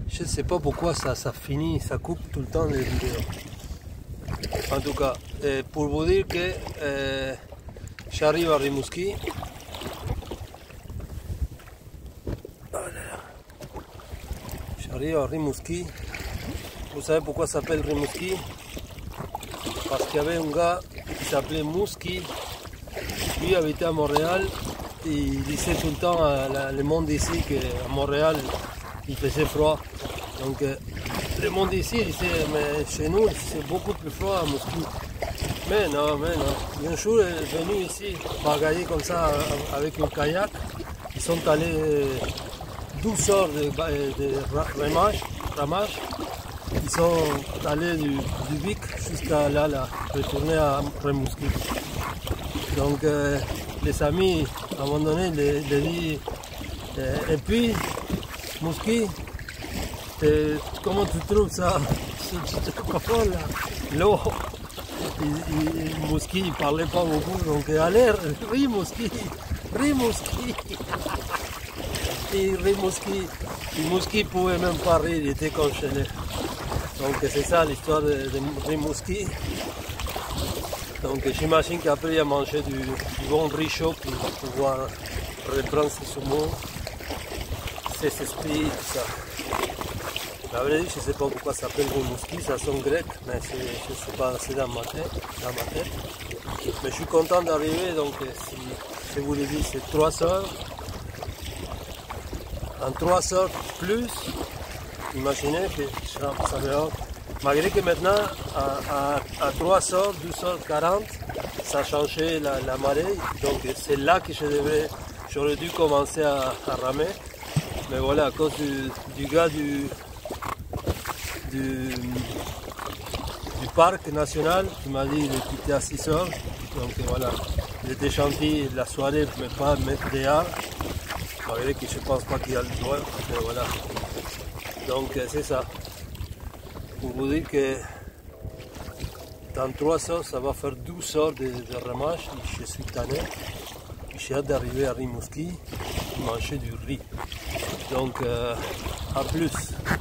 Je ne sais pas pourquoi ça finit, ça coupe tout le temps les vidéos. En tout cas, pour vous dire que j'arrive à Rimouski. J'arrive à Rimouski. Vous savez pourquoi ça s'appelle Rimouski? Parce qu'il y avait un gars qui s'appelait Mouski. Lui habitait à Montréal. Et il disait tout le temps à le monde ici qu'à Montréal il faisait froid. Donc le monde ici disait mais chez nous c'est beaucoup plus froid à Moscou. Mais non. Un jour il est venu ici bagailler comme ça avec un kayak. Ils sont allés 12 heures de ramage. Ils sont allés du Vic jusqu'à là, retourner à Rimouski. Donc les amis, à un moment donné, les dit et puis, Mouski, comment tu trouves ça? L'eau. Mouski ne parlait pas beaucoup, donc allez, Rimouski. Et Rimouski ne pouvait même pas rire, il était congelé. Donc c'est ça l'histoire de Rimouski. Donc j'imagine qu'après il a mangé du bon riz chaud pour pouvoir reprendre ses saumons, ses esprits, tout ça. La vraie je ne sais pas pourquoi ça s'appelle Rimouski, ça sonne grec, mais je ne sais pas, c'est dans ma tête. Mais je suis content d'arriver, donc si je vous l'ai dit, c'est 3 heures. En 3 heures plus, imaginez que ça va. Malgré que maintenant, à 3 heures, 12h40, ça a changé la marée. Donc c'est là que j'aurais dû commencer à ramer. Mais voilà, à cause du gars du parc national qui m'a dit de quitter à 6 heures. Donc voilà, il était gentil la soirée, mais pas mettre dehors. Malgré que je ne pense pas qu'il a le droit. Mais voilà. Donc c'est ça. Pour vous dire que dans 3 heures, ça va faire 12 heures de ramage. Je suis tanné. J'ai hâte d'arriver à Rimouski et manger du riz. Donc, à plus.